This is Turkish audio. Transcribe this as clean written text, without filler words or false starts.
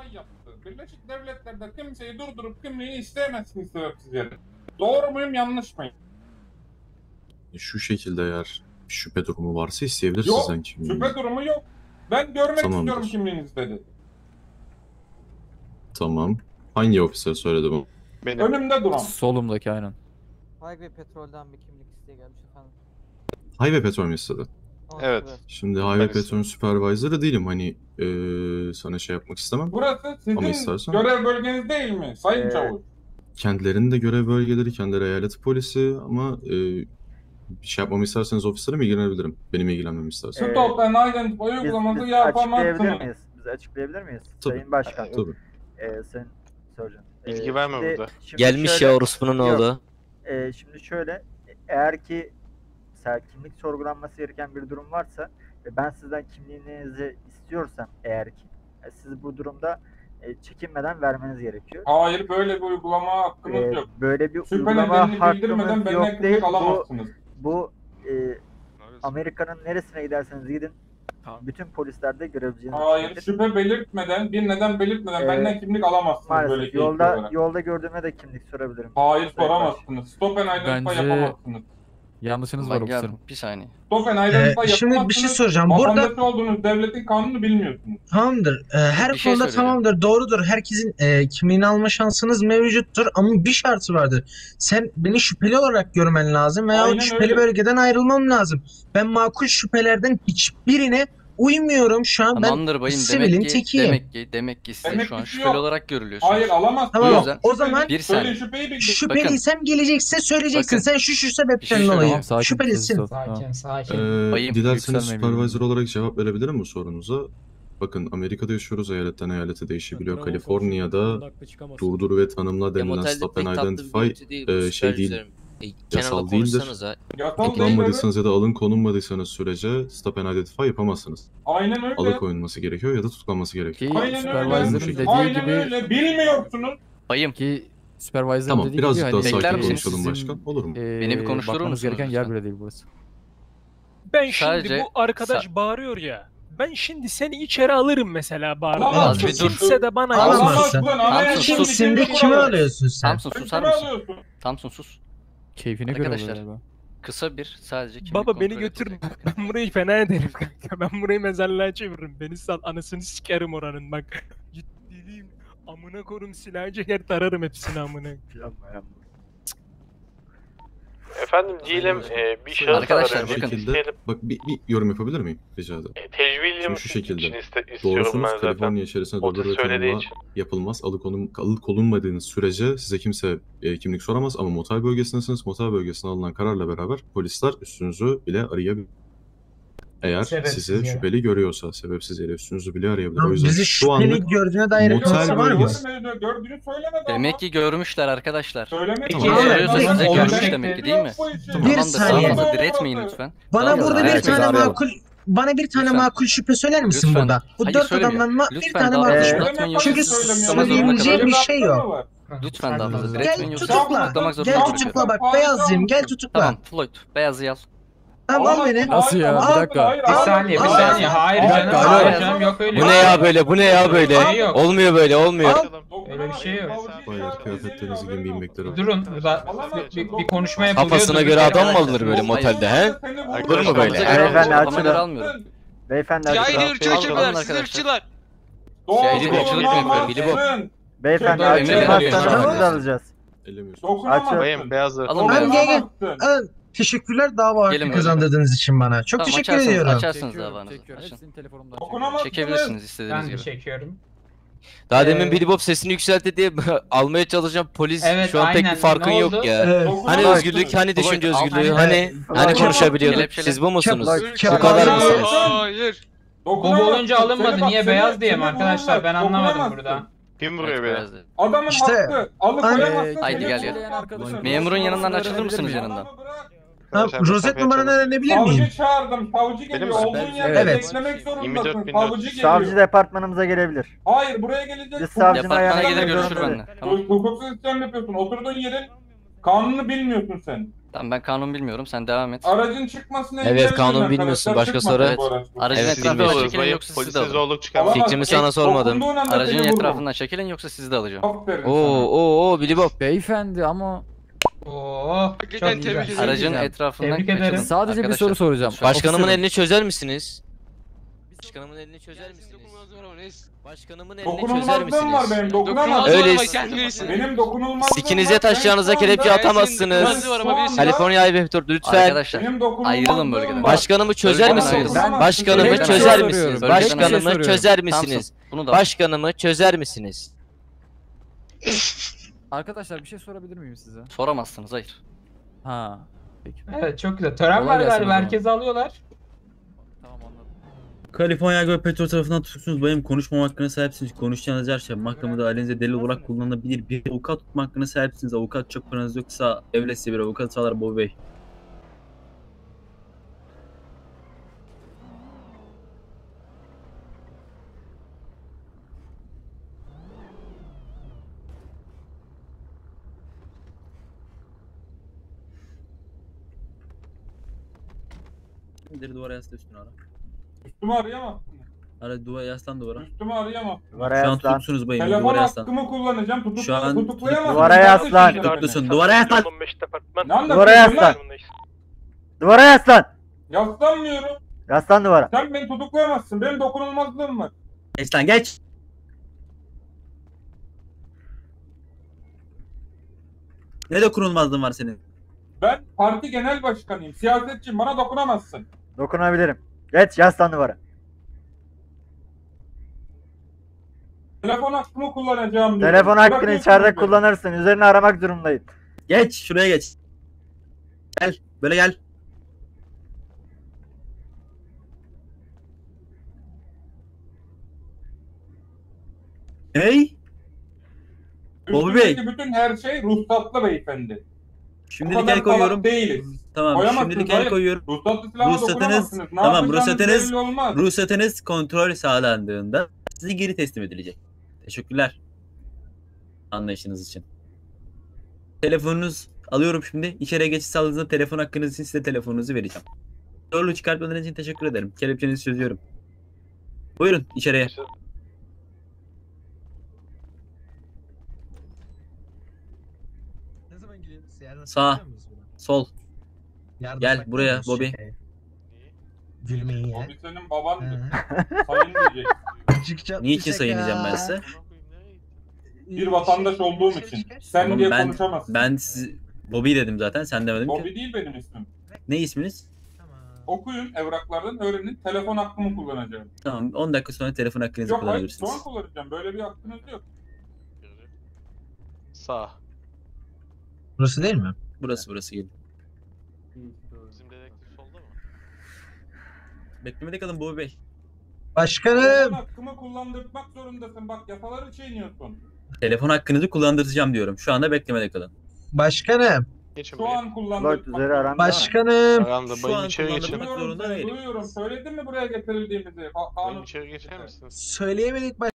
yaptı. Birleşik Devletler'de kimseyi durdurup kimliğini isteyemezsiniz sebepsiz yere. Doğru muyum, yanlış mıyım? Şu şekilde eğer şüphe durumu varsa isteyebilir Yok, sizden kimliğini. şüphe durumu yok. Ben görmek Tamamdır. istiyorum kimliğinizi dedi. Tamam. Hangi ofisler söyledi bu? Benim. Önümde duran. Solumdaki aynen. Highway Petrol'den bir kimlik isteği gelmiş efendim. Highway Petrol mü istedi? Evet. Şimdi Highway Petrol Supervisor'ı değilim. Hani sana şey yapmak istemem. Burası Ama sizin istersen- görev bölgeniz değil mi Sayın Çavuş? Kendilerinin de görev bölgeleri, kendileri eyalet polisi ama bir şey yapmamı isterseniz ofislere mi ilgilenebilirim? Benim ilgilenmemi isterseniz. Stop and Identify uygulaması Biz yapamazsınız. açıklayabilir miyiz? Biz açıklayabilir miyiz? Tabii. Sayın Başkan. Tabii. Sayın Surgeon. Bilgi verme burada. Gelmiş şöyle- ya orospunun Yok. oğlu. Şimdi şöyle, eğer ki mesela kimlik sorgulanması gereken bir durum varsa ve ben sizden kimliğinizi istiyorsam eğer ki siz bu durumda çekinmeden vermeniz gerekiyor. Hayır, böyle bir uygulama hakkınız yok. Böyle bir Şüphe uygulama nedenini bildirmeden hakkımız benden yok kimlik değil. alamazsınız. Bu Amerika'nın neresine giderseniz gidin, bütün polislerde görebileceğiniz Hayır, şeydir. şüphe belirtmeden, bir neden belirtmeden benden kimlik alamazsınız böyle Maalesef keyifli olarak. yolda gördüğüme de kimlik sorabilirim. Hayır, Sayın soramazsınız. Stop and Identify Bence- yapamazsınız. Yanlışınız var ofislerim. Bir saniye. Stop and Identify yapamazsınız. Şimdi bir şey soracağım. Burada Vatandaş olduğunuz devletin kanunu bilmiyorsunuz. tamamdır. Her Bir şey konuda söyleyeceğim. tamamdır. Doğrudur. Herkesin kimliğini alma şansınız mevcuttur. Ama bir şartı vardır. Sen beni şüpheli olarak görmen lazım veya Aynen şüpheli öyle. bölgeden ayrılmam lazım. Ben makul şüphelerden hiçbirine uymuyorum şu an. Tamamdır bayım. sivilin tekiyim. Demek ki siz Demek şu an ki şüpheli yok. olarak görülüyorsunuz. Hayır, alamazsınız. Tamam. O yüzden O zaman bir Söyle, saniye. şüpheyi bildir. şüpheliysem geleceksin söyleyeceksin. Bakın. Sen şu Bir şey sebepten söyleyeyim. dolayı Tamam, sakin, şüphelisin. sessiz ol. Tamam. Sakin. Bayım, Dilerseniz yükselmeyin supervisor benim. olarak cevap verebilirim bu sorunuza. Bakın Amerika'da yaşıyoruz, eyaletten eyalete değişebiliyor. Kaliforniya'da durdur ve tanımla denilen stop and identify şey değil, yasal değildir. Yasal değil, Tutuklanmadıysanız ya da alın konulmadıysanız sürece stop and identify yapamazsınız. Aynen öyle. Alıkoyulması gerekiyor ya da tutuklanması gerekiyor. Ki Aynen Supervisor'ın öyle. dediği Aynen gibi öyle. Bilmiyorsunuz. Bayım. ki Supervisor'ın Tamam, dediği birazcık gibi daha hani bekler sakin misiniz? konuşalım sizin, başkan, olur mu? Beni bir konuşturur bakmanız musunuz gereken yer lütfen? bile değil burası. Ben şimdi Sadece- bu arkadaş bağırıyor ya. Ben şimdi seni içeri alırım mesela bağırıyor. Alamazsın. Az bir dur. Kimse de bana Alamazsın. yazmaz. Anayasa Sus. Kimsin de kimi alıyorsun sen? Samsun susar Kimi mısın? alıyorsun? Samsun sus. Keyfine göre Arkadaşlar, oluyor galiba. Kısa bir sadece kimlik Baba beni kontrolü götürme. yapılacak. Ben burayı fena ederim kanka. Ben burayı mezarlığa çeviririm. Beni sal, anasını sikerim oranın bak. Ciddiliğim. Amına korum, silahı çeker tararım hepsini amına. Efendim diyelim bir şahıs Arkadaşlar, Şu bakın. şekilde, bak bir yorum yapabilir miyim? Rica ederim. Tecrübeli Şimdi şu şekilde, için istiyorum Doğrusunuz, ben zaten. Kaliforniya içerisinde O da durdur ve söylediği tanımla için. yapılmaz. Alıkonulmadığınız sürece size kimse kimlik soramaz ama motel bölgesindesiniz. Motel bölgesine alınan kararla beraber polisler üstünüzü bile arayabilir. Eğer Sebepsiz sizi yere. şüpheli görüyorsa sebepsiz yere üstünüzü bile arayabilir. O Tamam, yüzden bizi şu anlık şüpheli gördüğüne dair motel kanıtı var mı? bölgesi- Gördüğünü söylemedi ama. Demek ki görmüşler arkadaşlar. Söylemedi. Tamam. Görüyorsa Tamam. size Tamam. görmüş demek ki değil mi? Bir Tamamdır, saniye. daha fazla diretmeyin lütfen. Bana Daha burada fazla bir diretmeyin. tane Arayalım. makul Lütfen. makul şüphe söyler misin Lütfen. burada? Bu Hayır, dört söylemiyorum. adamdan bir Lütfen tane daha makul fazla şüphe. uzatmayın Çünkü yoksa söyleyemeyeceğim bir şey yok. Lütfen daha fazla Gel diretmeyin yoksa tutukla. tutuklamak zorunda Gel bırakıyorum. tutukla bak beyazcıyım gel tutukla. Tamam Floyd beyazı al. Tamam al beni. Nasıl ya? Bir dakika. Bir saniye. Hayır Bir canım. dakika, Hayır alo. canım, yok öyle. Bu ne ya böyle? Bu ne ya böyle? Şey yok. Olmuyor böyle, olmuyor. Öyle bir şey yok. Baylar kıyafetlerinizi giyin binmekleri var. Durun. Burada bir konuşma yapılıyor. Kafasına göre adam mı alınır böyle motelde he? Olur mu böyle? Beyefendi, Kafama göre açın. almıyorum. Beyefendi Cahil açın. çocuklar, siz ırkçılar. Billy Bob mi yapıyor? Billy Bob. Beyefendi Şurada açın. emir veriyor. Hastanımızı alacağız. Ellemiyorsun. Bayım beyazı. Alın Tamam, beyazı. gel. Teşekkürler dava hakkı Gelin böyle. kazandırdığınız için bana. Çok Tamam, teşekkür açarsınız, ediyorum. açarsınız davanızı. Çekiyorum. Açın. Hepsini telefonumdan Dokunamaz. Çekebilirsiniz istediğiniz Ben de gibi. çekiyorum. Daha demin Billy Bob sesini yükseltti diye almaya çalışan polis Evet, şu an pek aynen. bir farkın Ne yok oldu? ya. Hani Floyd, özgürlük, hani düşünce Floyd, özgürlüğü, aynen. hani konuşabiliyorduk. Kelepçele. Siz bu musunuz? Kemal- Bu kadar Kemal- mısınız? Hayır. Bu olunca alınmadı. Niye beyaz diye mi arkadaşlar? Ben anlamadım burada. Kim vuruyor beni? Adamın İşte, hakkı. Alıkoyamazsın. Haydi gel, gel. Memurun yanından açılır mısınız yanından? Ha, rozet numaranı öğrenebilir miyim? Savcı çağırdım. Savcı geliyor. mi? Olduğun yerde Evet. beklemek 24 zorundasın. bin Savcı dört. Savcı geliyor. departmanımıza gelebilir. Hayır, buraya gelecek. Biz savcının Departmana ayağına gelir görüşür zorunda benimle. Tamam. Hukuksuz işlem yapıyorsun. Oturduğun yerin kanunu bilmiyorsun sen. Tamam ben kanun bilmiyorum. Sen devam et. Aracın çıkmasını Evet, engelleyin kanun arkadaşlar, bilmiyorsun, başka çıkmasın soru. bu araç. Aracın Evet, etrafından bilmiyorum. çekilin yoksa sizi de Polise alacağım. zorluk çıkarmaz. Alamaz. Fikrimi sana sormadım. Dokunduğun anda Aracın seni vururum. etrafından çekilin yoksa sizi de alacağım. Aferin Oo Billy Bob. Beyefendi ama Oo. Çok güzel. Aracın etrafından Tebrik ederim. kaçalım. sadece bir Arkadaşlar, soru soracağım. Başkanımın Ofisirim. elini çözer misiniz? Başkanımın elini çözer misiniz? Başkanımın elini çözer Dokunulmazlığım var misiniz? benim, dokunamaz. Öyleyse Benim dokunulmazlığım sikinize var. taşacağınıza Ben şu kelepçe anda- atamazsınız. Ben şu anda- California Highway Patrol lütfen. Arkadaşlar Benim dokunulmazlığım ayrılın bölgeden. var. Başkanımı çözer Bölgeden misiniz? ayrılın. Başkanımı Bölgeden çözer ayrılın. misiniz? Bölgeden Başkanımı ayrılın. çözer misiniz? Tamsın. Bunu da Başkanımı çözer misiniz? Arkadaşlar bir şey sorabilir miyim size? soramazsınız, hayır. Ha. Peki. Evet çok güzel. Tören Kolay var gelsin o galiba. zaman. Herkesi alıyorlar. Tamam anladım. Kaliforniya Highway Patrol tarafından tutuksunuz. Benim konuşmam hakkına sahipsiniz. Konuşacağınız her şey mahkemede aleyhinize delil olarak kullanılabilir. Bir avukat tutma hakkına sahipsiniz. Avukat çok paranız yoksa devlet size bir avukat sağlar Bobby Bey. Deri duvara yasla üstüne ara. Üstümü arayamazsın. Ara duvara yaslan duvara. Üstümü arayamazsın. Duvara Şu an yaslan. tutuksunuz bayım. Telefon Duvara yaslan. hakkımı kullanacağım. Şu an Tutuklayamazsın. Duvara yaslan. Tutuklusun. Duvara yaslan. Ne anlatıyorsun Duvara lan? yaslan. Duvara yaslan. Yaslanmıyorum. Yaslan duvara. Sen beni tutuklayamazsın. Benim dokunulmazlığım var. Geç lan geç. Ne dokunulmazlığın var senin? Ben parti genel başkanıyım. Siyasetçiyim. Bana dokunamazsın. Dokunabilirim. Geç yaslan duvara. Telefon hakkımı kullanacağım diyorum. Telefon hakkını Bırakıyorsun içeride beni. kullanırsın. Üzerine aramak durumundayım. Geç şuraya geç. Gel. Böyle gel. Hey. Bobby Bey. Üstündeki bütün her şey ruhsatlı beyefendi. O Şimdilik kadar el koyuyorum. salak değiliz. Tamam. Koyamazsınız, Şimdilik hayır. el koyuyorum. Ruhsatlı silahla Ruhsatınız- dokunamazsınız. Ne tamam, yapacağınız ruhsatınız- belli olmaz. Ruhsatınız kontrol sağlandığında size geri teslim edilecek. Teşekkürler. Anlayışınız için. Telefonunuz alıyorum şimdi. İçeriye geçiş sağladığınızda telefon hakkınız için size telefonunuzu vereceğim. Zorluğu çıkartmadığınız için teşekkür ederim. Kelepçenizi çözüyorum. Buyurun içeriye. Sağ. Sol. Gel buraya Bobby. Gülmeyi Bobby senin babandır. Sayın diyecek. Niçin sayın diyeceğim ben size? Bir vatandaş olduğum için. Sen Tamam, diye ben- konuşamazsın. Ben sizi Bobby dedim zaten. Sen demedin ki. Bobby değil benim ismim. Ne isminiz? Okuyun evraklardan öğrenin. Telefon hakkımı kullanacağım. Tamam 10 dakika sonra telefon hakkınızı Yok hayır şu kullanabilirsiniz. an kullanacağım. Böyle bir hakkınız yok. Sağ. Burası değil mi? Burası gelin. Bizim dedektif solda mı? Beklemede kalın Bobby Bey. Telefon Başkanım. hakkımı kullandırmak zorundasın. Bak yasaları çiğniyorsun. Telefon hakkınızı kullandıracağım diyorum. Şu anda beklemede kalın. Başkanım. Geçin Şu buraya. an Lloyd kullandırmak. üzeri arandı ama. Başkanım. Aranda Şu bayım an içeri geçin. kullandırmak zorunda değilim. Duyuyorum. Söyledim mi buraya getirildiğimizi? Bayım içeri geçer misiniz? Söyleyemedik